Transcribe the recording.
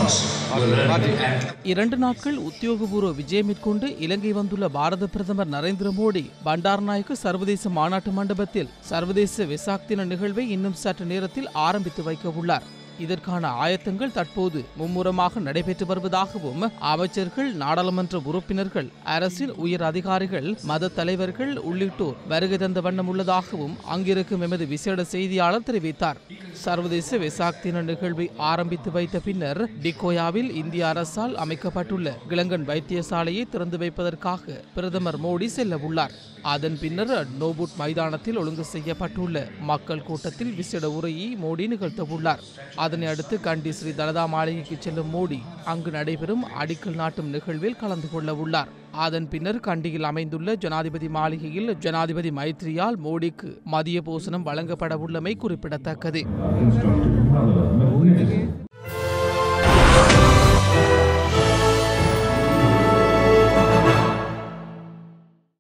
2 நாட்கள் உத்தியோகபூர்வ விஜயம் மேற்கொண்டு இலங்கை வந்துள்ள பாரத பிரதமர் நரேந்திர மோடி பண்டாரநாயக்க சர்வதேச மாநாட்டு மண்டபத்தில் சர்வதேச வெசாக் தின நிகழ்வை இன்னும் சற்று நேரத்தில் ஆரம்பித்து வைக்க உள்ளார். இதற்கான ஆயத்தங்கள் தற்போது மும்முரமாக நடைபெற்று வருவதாகவும் அமைச்சர்கள், நாடாளுமன்ற உறுப்பினர்கள், அரசின் உயர் அதிகாரிகள், மத தலைவர்கள் உள்ளிட்டோர் வருகை தந்த வண்ணம் உள்ளதாகவும் அங்கிருக்கும் எமது விசேட செய்தியாளர் தெரிவித்தார். சர்வதேச வெசாக் தின நிகழ்வை ஆரம்பித்து வைத்த பின்னர் டிகோயாவில் இந்திய அரசால் அமைக்கப்பட்டுள்ள கிளங்கன் வைத்தியசாலையை திறந்து வைப்பதற்காக பிரதமர் மோடி செல்ல உள்ளார். அதன் பின்னர் நோபுட் மைதானத்தில் ஒழுங்கு செய்யப்பட்டுள்ள மக்கள் கூட்டத்தில் விசேட உரையை மோடி நிகழ்த்தவுள்ளார். அதனை அடுத்து கண்டி ஸ்ரீ தலதா மாளிகைக்கு செல்லும் மோடி அங்கு நடைபெறும் அடிக்கல் நாட்டும் நிகழ்வில் கலந்து கொள்ள உள்ளார். அதன் பின்னர் கண்டியில் அமைந்துள்ள ஜனாதிபதி மாளிகையில் ஜனாதிபதி மைத்ரியால் மோடிக்கு மதிய போசனம் வழங்கப்பட உள்ளமை குறிப்பிடத்தக்கது.